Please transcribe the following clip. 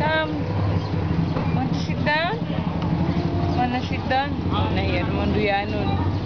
Want to sit down? Wanna sit down? Nahiya naman Duyanon.